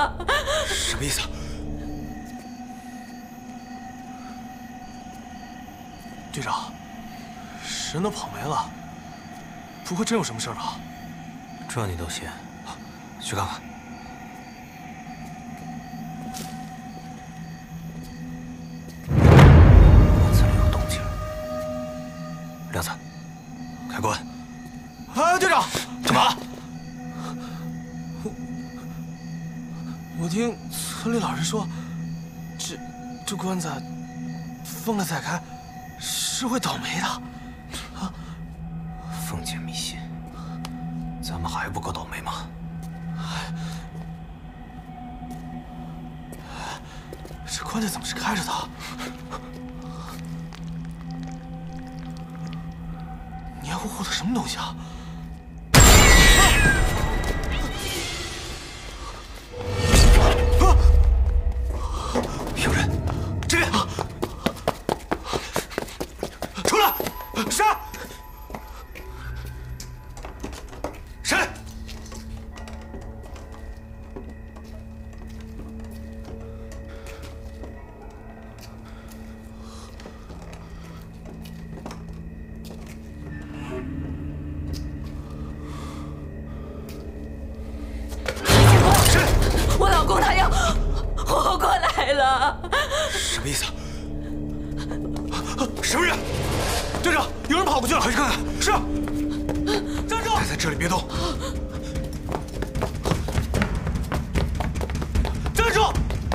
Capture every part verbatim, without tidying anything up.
了。 什么意思啊？ 队长，人都跑没了，不会真有什么事吧？ 这你都信？去看看。院子里有动静。梁子，开棺。 啊，队长， 干嘛？ 我我听村里老人说，这这棺材封了再开，是会倒霉的。啊， 封建迷信，咱们还不够倒霉吗？ 这棺材怎么是开着的？黏糊糊的什么东西啊？ 有人，这边，出来！ 是。 谁？ 我老公他要活过来了。 什么意思啊？什么人？ 队长，有人跑过去了， 快去看看。 是。站住！ 待在这里别动。 站住！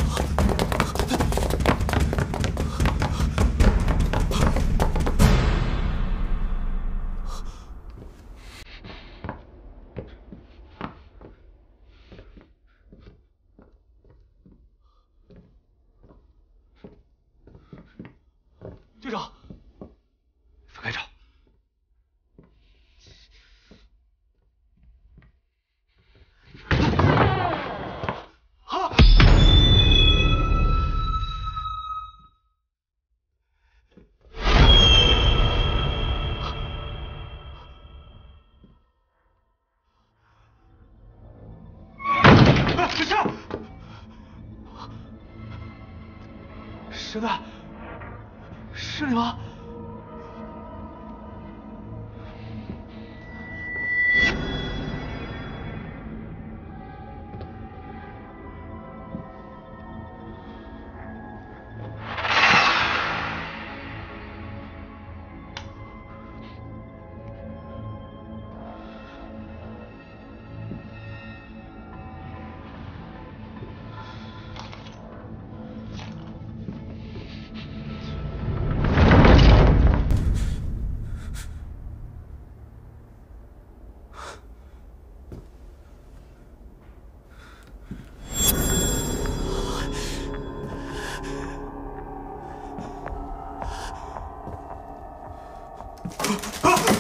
队长， 分开找。 啊！是。神蛋，是你吗？啊！